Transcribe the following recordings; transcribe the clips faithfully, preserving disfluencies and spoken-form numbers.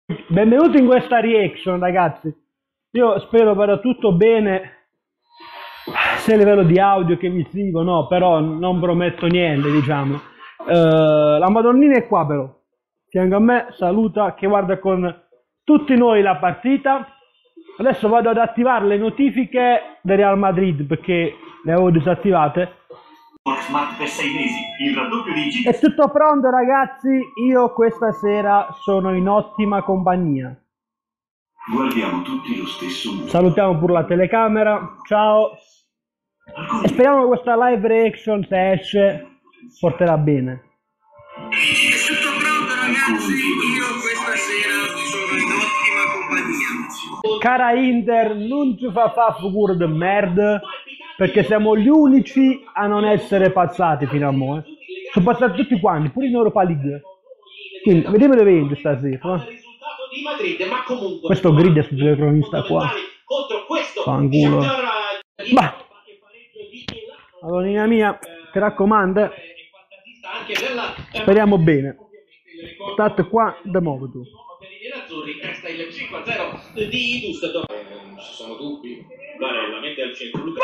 Benvenuti in questa reaction, ragazzi. Io spero vada tutto bene, sia a livello di audio che visivo, no, però non prometto niente, diciamo. Uh, la Madonnina è qua però, fianco a me, saluta, che guarda con tutti noi la partita. Adesso vado ad attivare le notifiche del Real Madrid perché le avevo disattivate. Smart per sei mesi, il raddoppio di G. È tutto pronto, ragazzi, io questa sera sono in ottima compagnia. Guardiamo tutti lo stesso mondo. Salutiamo pure la telecamera, ciao. E speriamo che questa live reaction, se esce, porterà bene. È tutto pronto, ragazzi, io questa sera sono in ottima compagnia. Cara Inter, non ci fa fa figure di merda, perché siamo gli unici a non essere passati fino a mo'. Eh. Sono passati tutti quanti, pure in Europa League. Quindi, vediamo dove vince stasera. Eh. Questo grida sul telecronista qua. Fanculo. Ma, Madonnina mia, ti raccomando, speriamo bene. State qua da modo tu. Resta il cinque a zero di Düsseldorf. Non ci sono dubbi. Barella mette al centro Luca.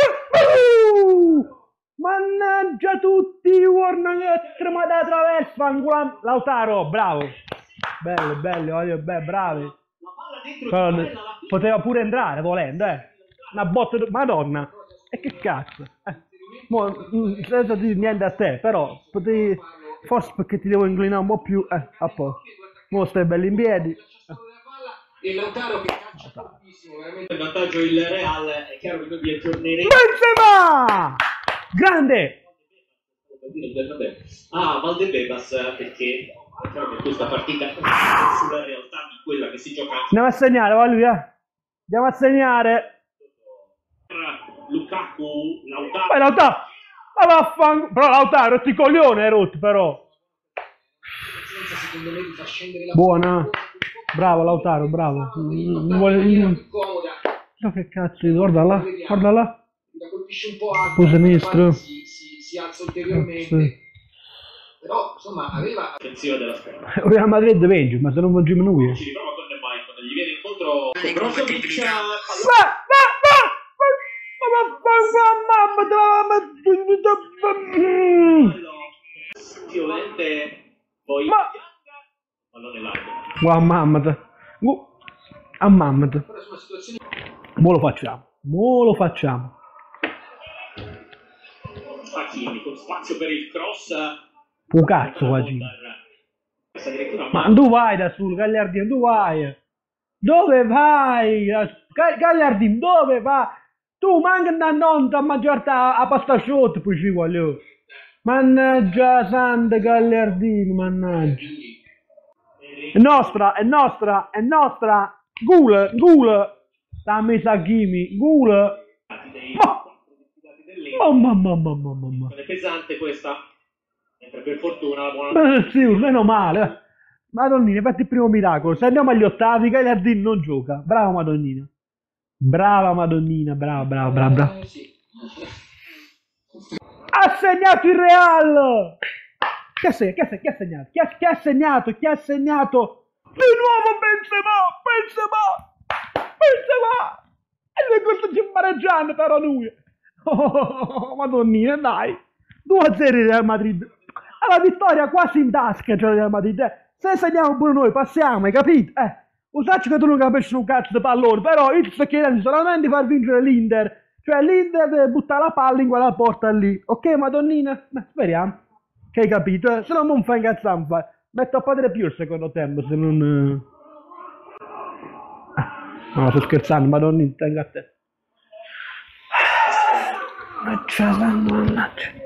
Mannaggia tutti, guarda che trema da traversa, Lautaro, bravo. Bello, bello, voglio, beh, bravi. Però, poteva pure entrare volendo, eh. Una botta, di... Madonna. E che cazzo? Eh. Mo, senza dire niente a te, però potevi... Forse perché ti devo inclinare un po' più, eh, a posto. Mo stai belli in piedi. E Lautaro che calcia tantissimo, veramente il vantaggio il Real, è chiaro che noi vi aggiorneremo. Benzema! Grande! Ah, Valdebebas, perché è chiaro che questa partita è sulla realtà di quella che si gioca. Andiamo a segnare, va lui, eh. Andiamo a segnare. Lukaku, Lautaro. Vai Lautaro! Ma vaffanculo! Però Lautaro, ti coglione hai rotto però. Buona. Bravo Lautaro, bravo. Non vuole... No, che cazzo, guarda là, guarda là. Scusa ministro. Si, si, si alza ulteriormente. Sì. Però insomma aveva l'offensiva della squadra. Real Madrid vince, ma se non vinciamo noi. Ci riprova con De Maicon, gli viene incontro Brozovic. Va, va, va! Violente, poi ma pallone largo. Wow, mamma. A mamma. Mo lo facciamo. Mo lo facciamo. Hakimi con spazio per il cross. Un cazzo Hakimi. Ma tu vai da sul Gagliardino, tu vai. Dove vai? Gagliardino, dove vai? Tu manca da non a mangiarta a pasta asciutta, poi ci voglio. Mannaggia santa Gagliardino, mannaggia. È nostra, è nostra, è nostra. Gula, gula. L'ha messa Hakimi, gula. Mamma, mamma, mamma, mamma. È pesante questa. Mentre per fortuna la buona... Eh, sì, meno male. Madonnina, fatti il primo miracolo. Se andiamo agli ottavi, Gagliardino non gioca. Bravo Madonnina. Brava Madonnina, brava, brava, brava, brava. Eh, sì. Ha segnato il Real! Chi ha, segnato? Chi ha, chi ha segnato? Chi ha, chi ha segnato? Chi ha segnato? Di nuovo Benzema! Benzema! Benzema! E noi questo ci pareggiando però noi. Oh, Madonnina, dai. due a zero il Real Madrid. Alla vittoria quasi in tasca, cioè il Real Madrid. Se segniamo pure noi, passiamo, hai capito? Eh. Usacci che tu non capisci un cazzo di pallone, però io ti sto chiedendo solamente di far vincere l'Inter. Cioè l'Inter deve buttare la palla in quella porta lì. Ok, Madonnina? Beh, speriamo. Che hai capito? Eh? Se no non fai incazzare. Metto a padre più il secondo tempo, se non... No, sto scherzando, Madonnina, tengo a te. Mannaggia.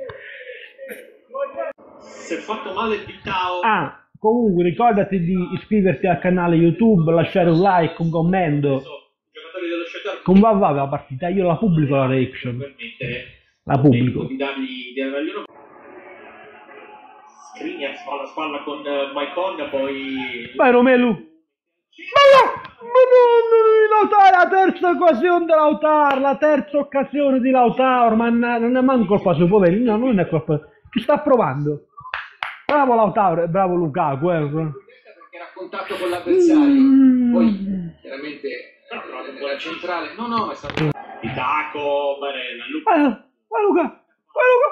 Si è fatto male Vitao. Ah, comunque ricordati di iscriverti al canale YouTube, lasciare un like, un commento. Come va va la partita? Io la pubblico la reaction. La pubblico. Di dargli, di dargli una... Skriniar spalla spalla con uh, Maicon, poi... Vai Romelu! Ma no! Ma no! Lautaro, la terza occasione di Lautaro! La terza occasione di Lautaro! Ma non è manco colpa sua, poverino, no, non è colpa... Ci sta provando! Bravo Lautaro, bravo Lukaku, eh! era a contatto con l'avversario, Mm. poi chiaramente nella centrale, no no, ma è stato... Itaco, Barella, Luca. Ah, ah, Luca, ah, Luca.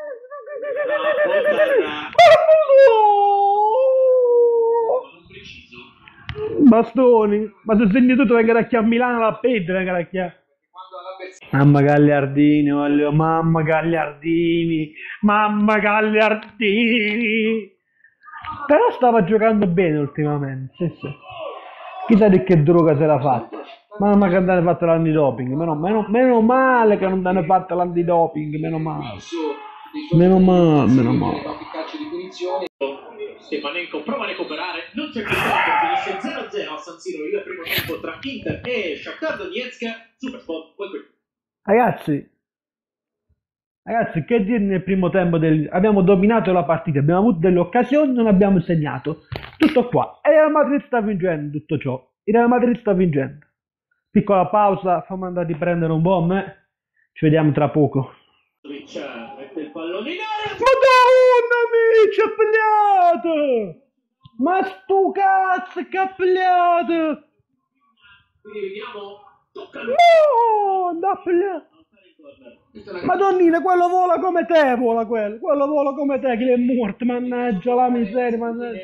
Non preciso. Bastoni, ma se segni tutto venga da chi a Milano la pedra, venga da chi a... Quando all'avversario... Mamma Gagliardini, voglio, mamma Gagliardini, mamma Gagliardini. Però stava giocando bene ultimamente, sì, sì. Chissà di che droga se l'ha fatta. Mamma che non hanno fatto l'antidoping, meno, meno, meno male che non hanno fatto l'antidoping, meno male. Meno male, meno male. calcio di punizione. Stepanenko prova a recuperare, non c'è più tempo, finisce zero a zero a San Siro il primo tempo tra Inter e Shakhtar Donetsk. Super spot, poi qui. Ragazzi, ragazzi, che dire nel primo tempo del... abbiamo dominato la partita, abbiamo avuto delle occasioni, non abbiamo segnato. Tutto qua. E il Real Madrid sta vincendo tutto ciò. Il Real Madrid sta vincendo. Piccola pausa, fammi andare a prendere un po' a me. Ci vediamo tra poco. Mette il pallone in aria. Madonna mia, ci ha pigliato! Ma sto cazzo che ha pigliato! Quindi vediamo, tocca al No, andà a pigliare! Madonnina, quello vola come te, vola quello, quello vola come te, che è morto, mannaggia la miseria, mannaggia.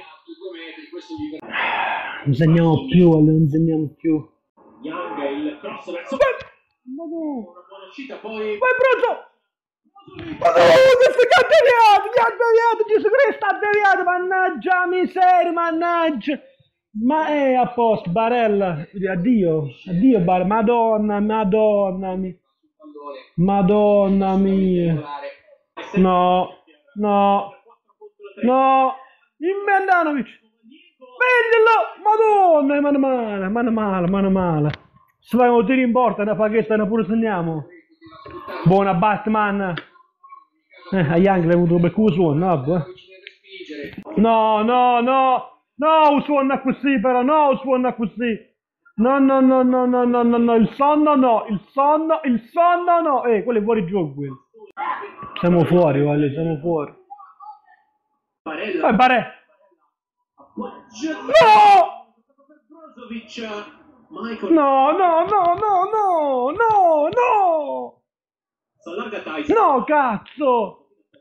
Non segniamo più, non segniamo più. Young, il cross verso... Madonna! Una buona uscita, poi... Vai Brozo! Madonna, questo che ha deviato, gli ha deviato, Gesù Cristo ha deviato, mannaggia la miseria, mannaggia! Ma è a posto, Barella, addio, addio Barella, madonna, madonna mia. Madonna mia. No, no, no, Immendanovic. Vendilo, madonna, mano male, mano male, mano male. Se fai un tiro in porta, una paghetta, ne pure segniamo. Buona Batman. Eh, a Young l'hai avuto per cui suono, no? No, no, no. No, suona così però, no, suona così. No, no, no, no, no, no, no, no, il sonno no, il sonno, il sonno no. Eh, quello è fuori gioco, quello. Siamo fuori, vale, siamo fuori. Barella. Eh, Barella. No! Brozovic, Michael. No, no, no, no, no, no, no. S'allarga Tyson. No, cazzo.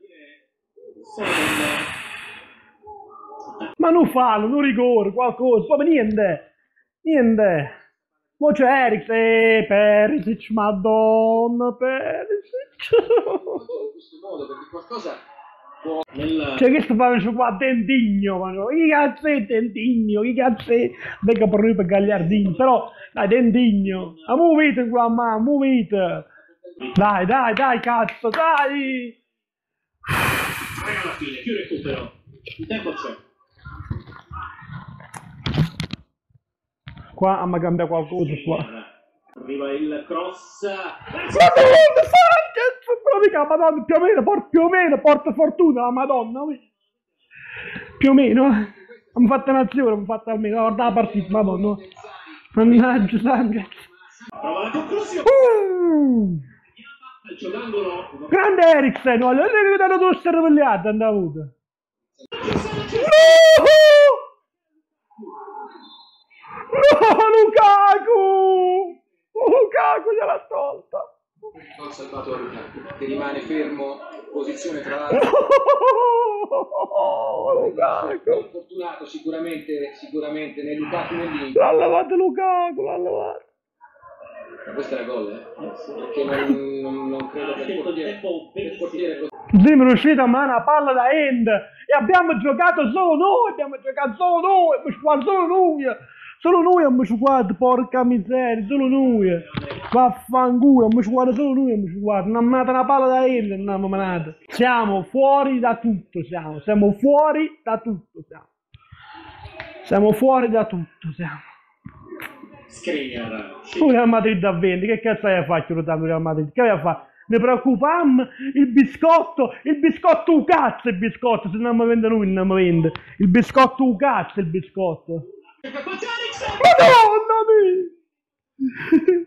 Ma non fallo, non rigore, qualcosa, proprio niente, niente. Mo c'è Eric, eh, Perisic, madonna, Perisic. In questo modo, perché qualcosa può... Nel... Cioè, che sto facendo qua, Dendigno, ma no? Che cazzo è Dendigno, che cazzo è? Venga per noi per Gagliardini, però, dai, Dendigno. Ma muovete qua, ma, muovete. Dai, dai, dai, cazzo, dai. Alla fine, più recupero. Il tempo c'è. Qua a cambia qualcosa qua. Arriva il cross. Madonna Sanchez! Mica, madonna, più o meno, por, più o meno, porta fortuna, la madonna. Più o meno. Abbiamo fatto un'azione, abbiamo fatto almeno. Guarda la partita, madonna. Mannaggia Sanchez. Prova la conclusione. Uh, Calcio d'angolo. grande Eriksen, no, non è venuto due stervegliate, hanno avuto. No, Lukaku! Lukaku gliel'ha tolta! Ha salvato Lukaku, che rimane fermo, posizione tra l'altro. No, Lukaku! Fortunato sicuramente, sicuramente né Lukaku né l'Inter. L'ha lavato Lukaku, l'ha lavato! Ma questa era gol, eh? Perché non, non, non credo che il portiere, il portiere... Siamo riusciti a mano la palla da end e abbiamo giocato solo noi, abbiamo giocato solo noi, abbiamo giocato solo noi, solo noi abbiamo giocato, porca miseria, solo noi, vaffanculo, abbiamo giocato solo noi, abbiamo giocato, non abbiamo dato una palla da end, non abbiamo mandato. Siamo fuori da tutto, siamo, siamo fuori da tutto, siamo, siamo fuori da tutto, siamo. Skriniar. Un Real Madrid a venti, che cazzo hai fatto rotando Real Madrid? Che hai fatto? Ne preoccupam, il biscotto, il biscotto un cazzo il biscotto, se non mi vende lui non mi vende. Il biscotto un cazzo il biscotto. Madonna mia!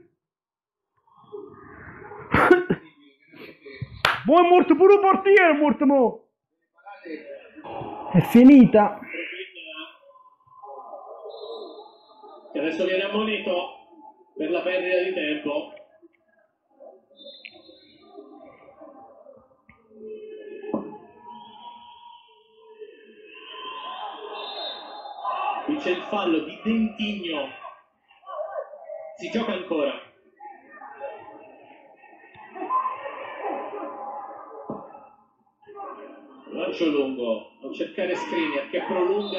Mo è morto pure un portiere, è morto mo. È finita. adesso viene ammonito per la perdita di tempo. Qui c'è il fallo di Dentigno. Si gioca ancora. Lancio lungo a cercare Skriniar che prolunga.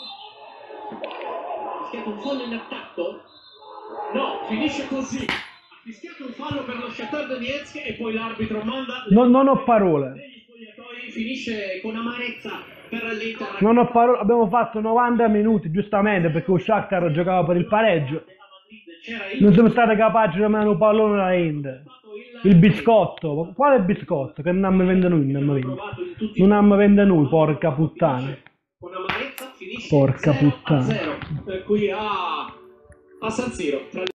Ha fischiato un fallo in attacco? No, finisce così. Ha fischiato un fallo per lo Shakhtar Donetsk e poi l'arbitro manda. Non, non ho parole. Negli spogliatoi, finisce con amarezza per l'Inter. Non ho parole. Abbiamo fatto novanta minuti, giustamente, perché lo Shakhtar giocava per il pareggio. Non siamo stati capaci di mandare un pallone alla Inter. Il biscotto. Quale biscotto? Che non abbiamo venduto noi, non abbiamo venduto. Non abbiamo venduto noi, porca puttana. Con amarezza finisce Porca zero a puttana. zero. Qui a, a San Siro. Tra